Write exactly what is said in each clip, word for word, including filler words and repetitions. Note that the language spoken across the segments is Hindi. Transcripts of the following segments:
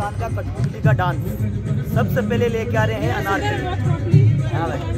राजस्थान का कठपुतली का डांस। सबसे पहले लेके आ रहे हैं अनारकली। हाँ भाई,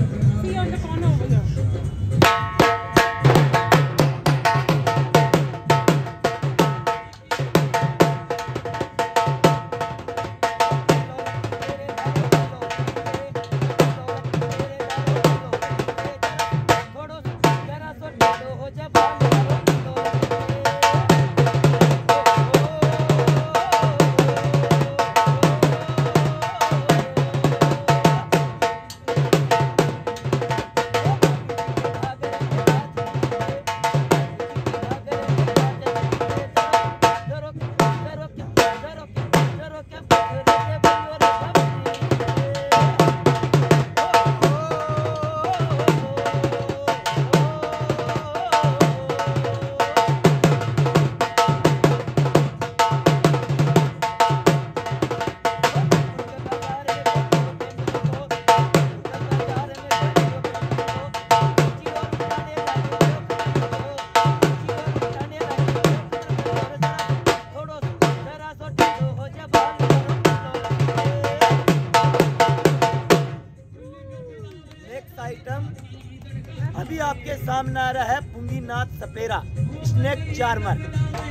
आइटम अभी आपके सामने आ रहा है पुंगी नाथ सपेरा स्नेक चार्मर।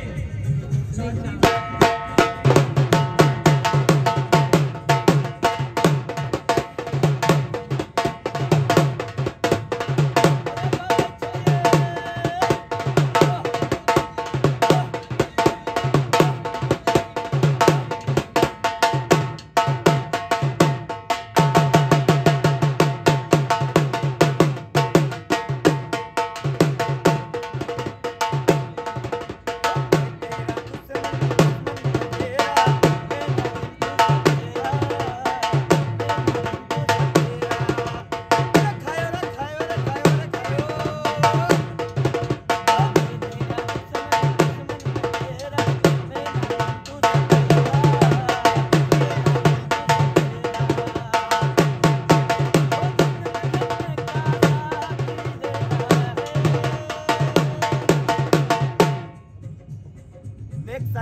नेक्स्ट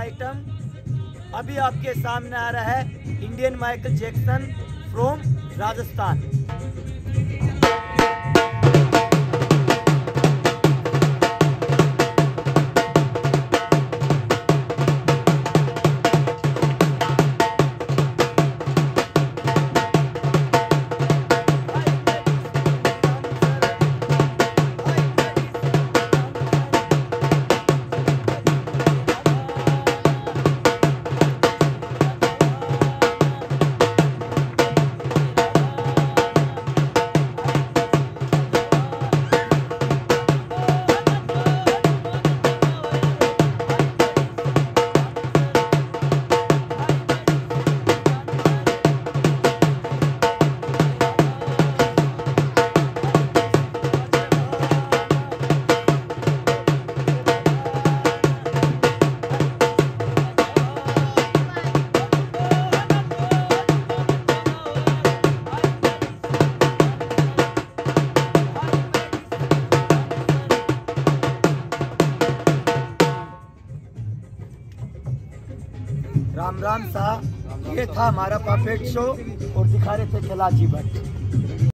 आइटम अभी आपके सामने आ रहा है Indian Michael Jackson from Rajasthan. Ram Ram सा, ये था हमारा पपेट शो और दिखा रहे थे खिलाजी भट्ट।